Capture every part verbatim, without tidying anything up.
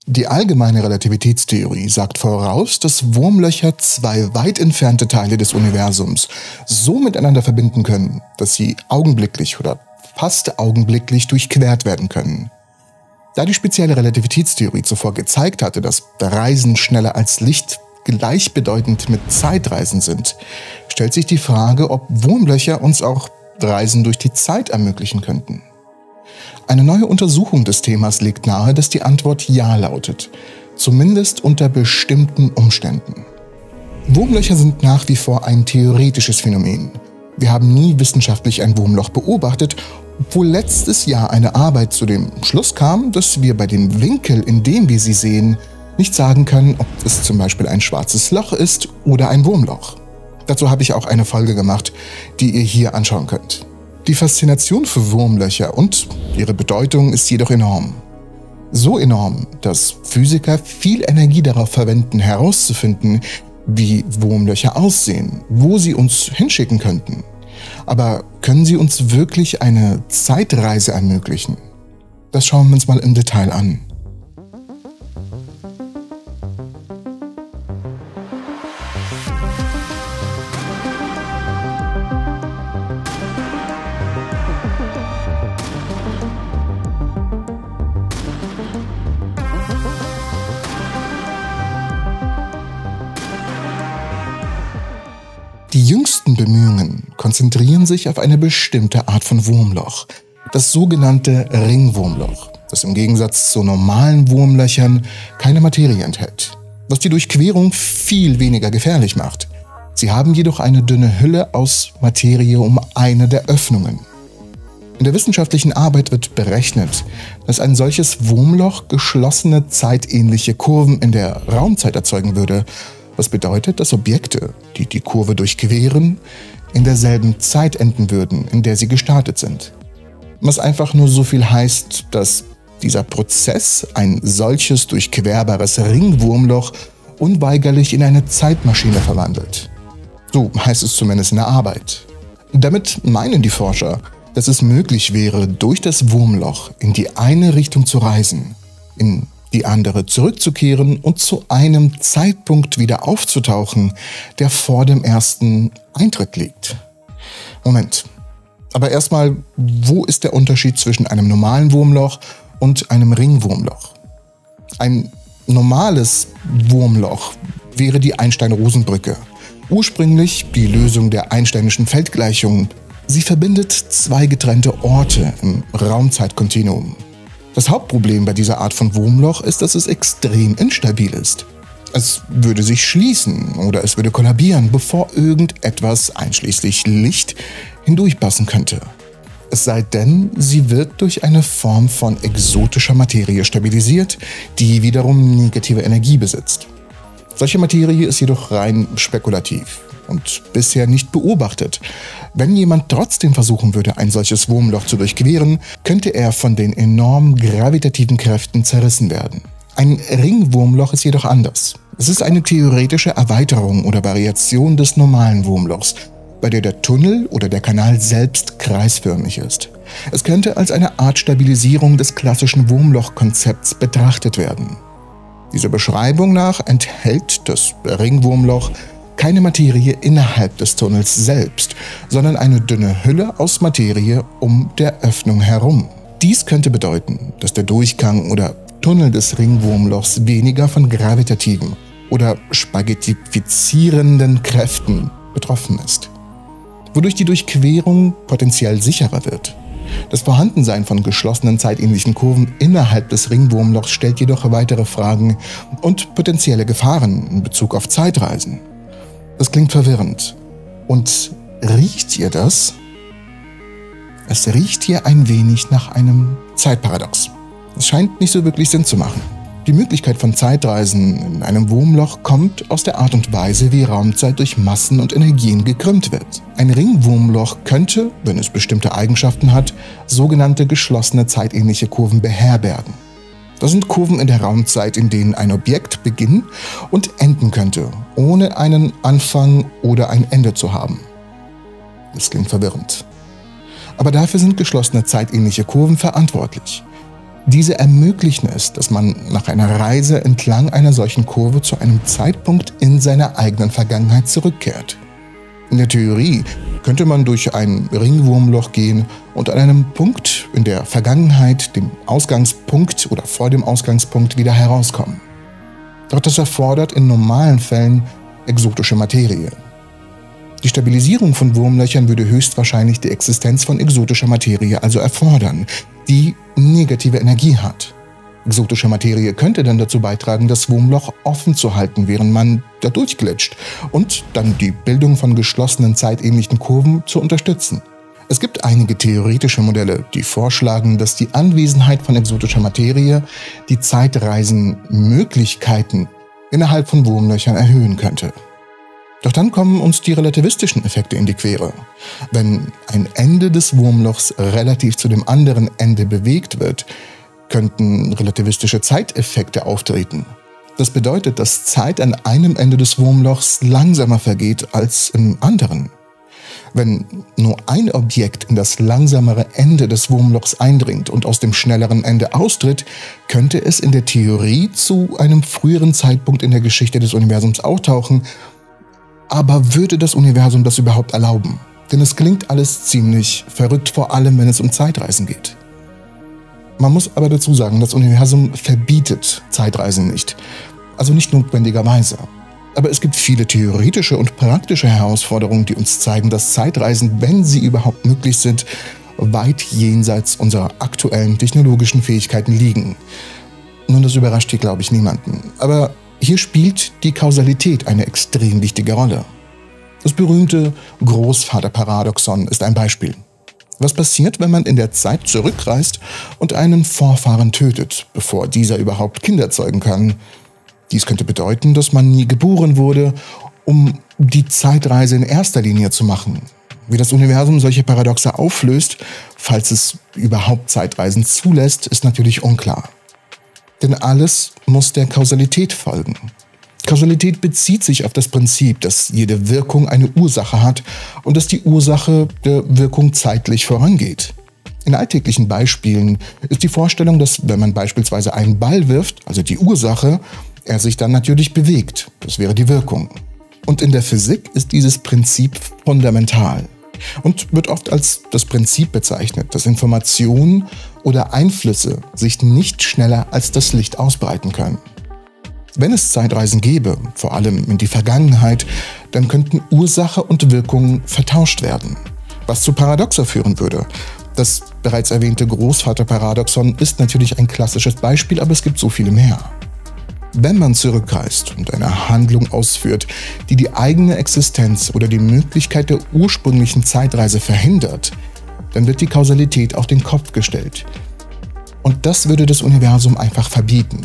Die allgemeine Relativitätstheorie sagt voraus, dass Wurmlöcher zwei weit entfernte Teile des Universums so miteinander verbinden können, dass sie augenblicklich oder fast augenblicklich durchquert werden können. Da die spezielle Relativitätstheorie zuvor gezeigt hatte, dass Reisen schneller als Licht gleichbedeutend mit Zeitreisen sind, stellt sich die Frage, ob Wurmlöcher uns auch Reisen durch die Zeit ermöglichen könnten. Eine neue Untersuchung des Themas legt nahe, dass die Antwort Ja lautet, zumindest unter bestimmten Umständen. Wurmlöcher sind nach wie vor ein theoretisches Phänomen. Wir haben nie wissenschaftlich ein Wurmloch beobachtet, obwohl letztes Jahr eine Arbeit zu dem Schluss kam, dass wir bei dem Winkel, in dem wir sie sehen, nicht sagen können, ob es zum Beispiel ein schwarzes Loch ist oder ein Wurmloch. Dazu habe ich auch eine Folge gemacht, die ihr hier anschauen könnt. Die Faszination für Wurmlöcher und ihre Bedeutung ist jedoch enorm. So enorm, dass Physiker viel Energie darauf verwenden, herauszufinden, wie Wurmlöcher aussehen, wo sie uns hinschicken könnten. Aber können sie uns wirklich eine Zeitreise ermöglichen? Das schauen wir uns mal im Detail an. Die jüngsten Bemühungen konzentrieren sich auf eine bestimmte Art von Wurmloch, das sogenannte Ringwurmloch, das im Gegensatz zu normalen Wurmlöchern keine Materie enthält, was die Durchquerung viel weniger gefährlich macht. Sie haben jedoch eine dünne Hülle aus Materie um eine der Öffnungen. In der wissenschaftlichen Arbeit wird berechnet, dass ein solches Wurmloch geschlossene zeitähnliche Kurven in der Raumzeit erzeugen würde, was bedeutet, dass Objekte, die die Kurve durchqueren, in derselben Zeit enden würden, in der sie gestartet sind. Was einfach nur so viel heißt, dass dieser Prozess ein solches durchquerbares Ringwurmloch unweigerlich in eine Zeitmaschine verwandelt. So heißt es zumindest in der Arbeit. Damit meinen die Forscher, dass es möglich wäre, durch das Wurmloch in die eine Richtung zu reisen, in die andere zurückzukehren und zu einem Zeitpunkt wieder aufzutauchen, der vor dem ersten Eintritt liegt. Moment, aber erstmal, wo ist der Unterschied zwischen einem normalen Wurmloch und einem Ringwurmloch? Ein normales Wurmloch wäre die Einstein-Rosen-Brücke. Ursprünglich die Lösung der Einsteinischen Feldgleichung. Sie verbindet zwei getrennte Orte im Raumzeitkontinuum. Das Hauptproblem bei dieser Art von Wurmloch ist, dass es extrem instabil ist. Es würde sich schließen oder es würde kollabieren, bevor irgendetwas, einschließlich Licht, hindurchpassen könnte. Es sei denn, sie wird durch eine Form von exotischer Materie stabilisiert, die wiederum negative Energie besitzt. Solche Materie ist jedoch rein spekulativ und bisher nicht beobachtet. Wenn jemand trotzdem versuchen würde, ein solches Wurmloch zu durchqueren, könnte er von den enormen gravitativen Kräften zerrissen werden. Ein Ringwurmloch ist jedoch anders. Es ist eine theoretische Erweiterung oder Variation des normalen Wurmlochs, bei der der Tunnel oder der Kanal selbst kreisförmig ist. Es könnte als eine Art Stabilisierung des klassischen Wurmlochkonzepts betrachtet werden. Dieser Beschreibung nach enthält das Ringwurmloch keine Materie innerhalb des Tunnels selbst, sondern eine dünne Hülle aus Materie um der Öffnung herum. Dies könnte bedeuten, dass der Durchgang oder Tunnel des Ringwurmlochs weniger von gravitativen oder spaghettifizierenden Kräften betroffen ist, wodurch die Durchquerung potenziell sicherer wird. Das Vorhandensein von geschlossenen zeitähnlichen Kurven innerhalb des Ringwurmlochs stellt jedoch weitere Fragen und potenzielle Gefahren in Bezug auf Zeitreisen. Das klingt verwirrend. Und riecht ihr das? Es riecht hier ein wenig nach einem Zeitparadox. Es scheint nicht so wirklich Sinn zu machen. Die Möglichkeit von Zeitreisen in einem Wurmloch kommt aus der Art und Weise, wie Raumzeit durch Massen und Energien gekrümmt wird. Ein Ringwurmloch könnte, wenn es bestimmte Eigenschaften hat, sogenannte geschlossene zeitähnliche Kurven beherbergen. Das sind Kurven in der Raumzeit, in denen ein Objekt beginnen und enden könnte, ohne einen Anfang oder ein Ende zu haben. Das klingt verwirrend. Aber dafür sind geschlossene zeitähnliche Kurven verantwortlich. Diese ermöglichen es, dass man nach einer Reise entlang einer solchen Kurve zu einem Zeitpunkt in seiner eigenen Vergangenheit zurückkehrt. In der Theorie könnte man durch ein Ringwurmloch gehen und an einem Punkt in der Vergangenheit, dem Ausgangspunkt oder vor dem Ausgangspunkt, wieder herauskommen. Doch das erfordert in normalen Fällen exotische Materie. Die Stabilisierung von Wurmlöchern würde höchstwahrscheinlich die Existenz von exotischer Materie also erfordern, die negative Energie hat. Exotische Materie könnte dann dazu beitragen, das Wurmloch offen zu halten, während man da durchglitscht, und dann die Bildung von geschlossenen zeitähnlichen Kurven zu unterstützen. Es gibt einige theoretische Modelle, die vorschlagen, dass die Anwesenheit von exotischer Materie die Zeitreisenmöglichkeiten innerhalb von Wurmlöchern erhöhen könnte. Doch dann kommen uns die relativistischen Effekte in die Quere. Wenn ein Ende des Wurmlochs relativ zu dem anderen Ende bewegt wird, könnten relativistische Zeiteffekte auftreten. Das bedeutet, dass Zeit an einem Ende des Wurmlochs langsamer vergeht als im anderen. Wenn nur ein Objekt in das langsamere Ende des Wurmlochs eindringt und aus dem schnelleren Ende austritt, könnte es in der Theorie zu einem früheren Zeitpunkt in der Geschichte des Universums auftauchen. Aber würde das Universum das überhaupt erlauben? Denn es klingt alles ziemlich verrückt, vor allem wenn es um Zeitreisen geht. Man muss aber dazu sagen, das Universum verbietet Zeitreisen nicht. Also nicht notwendigerweise. Aber es gibt viele theoretische und praktische Herausforderungen, die uns zeigen, dass Zeitreisen, wenn sie überhaupt möglich sind, weit jenseits unserer aktuellen technologischen Fähigkeiten liegen. Nun, das überrascht hier, glaube ich, niemanden. Aber hier spielt die Kausalität eine extrem wichtige Rolle. Das berühmte Großvaterparadoxon ist ein Beispiel. Was passiert, wenn man in der Zeit zurückreist und einen Vorfahren tötet, bevor dieser überhaupt Kinder zeugen kann? Dies könnte bedeuten, dass man nie geboren wurde, um die Zeitreise in erster Linie zu machen. Wie das Universum solche Paradoxe auflöst, falls es überhaupt Zeitreisen zulässt, ist natürlich unklar. Denn alles muss der Kausalität folgen. Kausalität bezieht sich auf das Prinzip, dass jede Wirkung eine Ursache hat und dass die Ursache der Wirkung zeitlich vorangeht. In alltäglichen Beispielen ist die Vorstellung, dass wenn man beispielsweise einen Ball wirft, also die Ursache, er sich dann natürlich bewegt. Das wäre die Wirkung. Und in der Physik ist dieses Prinzip fundamental und wird oft als das Prinzip bezeichnet, dass Informationen oder Einflüsse sich nicht schneller als das Licht ausbreiten können. Wenn es Zeitreisen gäbe, vor allem in die Vergangenheit, dann könnten Ursache und Wirkung vertauscht werden, was zu Paradoxa führen würde. Das bereits erwähnte Großvaterparadoxon ist natürlich ein klassisches Beispiel, aber es gibt so viele mehr. Wenn man zurückreist und eine Handlung ausführt, die die eigene Existenz oder die Möglichkeit der ursprünglichen Zeitreise verhindert, dann wird die Kausalität auf den Kopf gestellt. Und das würde das Universum einfach verbieten.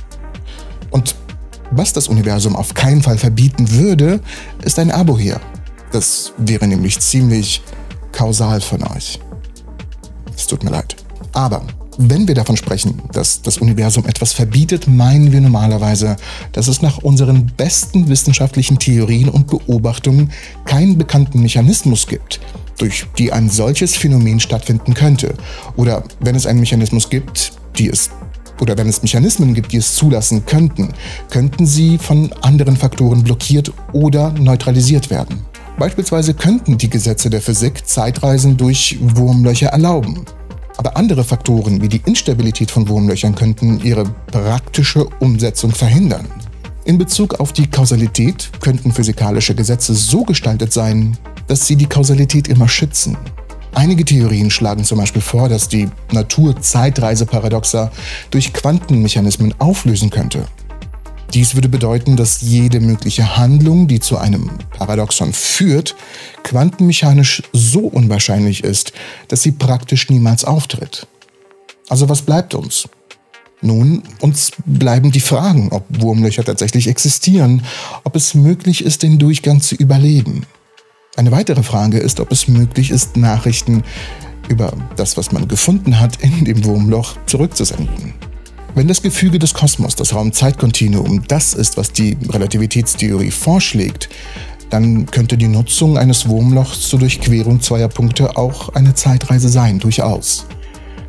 Und was das Universum auf keinen Fall verbieten würde, ist ein Abo hier. Das wäre nämlich ziemlich kausal von euch. Es tut mir leid. Aber wenn wir davon sprechen, dass das Universum etwas verbietet, meinen wir normalerweise, dass es nach unseren besten wissenschaftlichen Theorien und Beobachtungen keinen bekannten Mechanismus gibt, durch die ein solches Phänomen stattfinden könnte. Oder wenn es einen Mechanismus gibt, die es oder wenn es Mechanismen gibt, die es zulassen könnten, könnten sie von anderen Faktoren blockiert oder neutralisiert werden. Beispielsweise könnten die Gesetze der Physik Zeitreisen durch Wurmlöcher erlauben. Aber andere Faktoren wie die Instabilität von Wurmlöchern könnten ihre praktische Umsetzung verhindern. In Bezug auf die Kausalität könnten physikalische Gesetze so gestaltet sein, dass sie die Kausalität immer schützen. Einige Theorien schlagen zum Beispiel vor, dass die Natur Zeitreiseparadoxa durch Quantenmechanismen auflösen könnte. Dies würde bedeuten, dass jede mögliche Handlung, die zu einem Paradoxon führt, quantenmechanisch so unwahrscheinlich ist, dass sie praktisch niemals auftritt. Also was bleibt uns? Nun, uns bleiben die Fragen, ob Wurmlöcher tatsächlich existieren, ob es möglich ist, den Durchgang zu überleben. Eine weitere Frage ist, ob es möglich ist, Nachrichten über das, was man gefunden hat, in dem Wurmloch zurückzusenden. Wenn das Gefüge des Kosmos, das Raum-Zeit-Kontinuum, das ist, was die Relativitätstheorie vorschlägt, dann könnte die Nutzung eines Wurmlochs zur Durchquerung zweier Punkte auch eine Zeitreise sein, durchaus.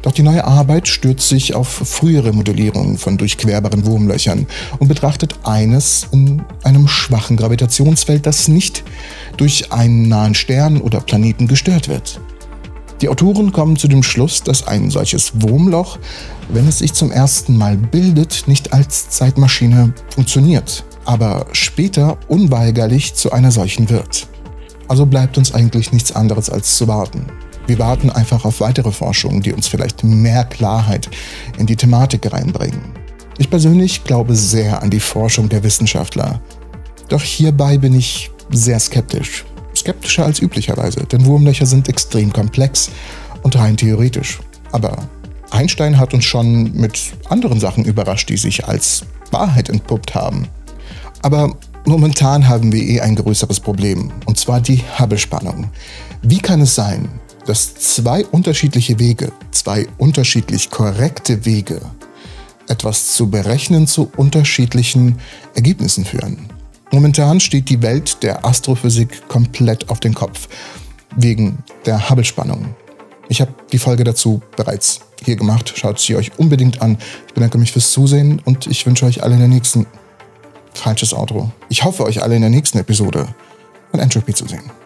Doch die neue Arbeit stürzt sich auf frühere Modellierungen von durchquerbaren Wurmlöchern und betrachtet eines in einem schwachen Gravitationsfeld, das nicht durch einen nahen Stern oder Planeten gestört wird. Die Autoren kommen zu dem Schluss, dass ein solches Wurmloch, wenn es sich zum ersten Mal bildet, nicht als Zeitmaschine funktioniert, aber später unweigerlich zu einer solchen wird. Also bleibt uns eigentlich nichts anderes als zu warten. Wir warten einfach auf weitere Forschungen, die uns vielleicht mehr Klarheit in die Thematik reinbringen. Ich persönlich glaube sehr an die Forschung der Wissenschaftler. Doch hierbei bin ich sehr skeptisch. Skeptischer als üblicherweise, denn Wurmlöcher sind extrem komplex und rein theoretisch. Aber Einstein hat uns schon mit anderen Sachen überrascht, die sich als Wahrheit entpuppt haben. Aber momentan haben wir eh ein größeres Problem, und zwar die Hubble-Spannung. Wie kann es sein, dass zwei unterschiedliche Wege, zwei unterschiedlich korrekte Wege, etwas zu berechnen zu unterschiedlichen Ergebnissen führen? Momentan steht die Welt der Astrophysik komplett auf den Kopf, wegen der Hubble-Spannung. Ich habe die Folge dazu bereits hier gemacht, schaut sie euch unbedingt an. Ich bedanke mich fürs Zusehen und ich wünsche euch alle in der nächsten... Falsches Outro. Ich hoffe, euch alle in der nächsten Episode von Entropy zu sehen.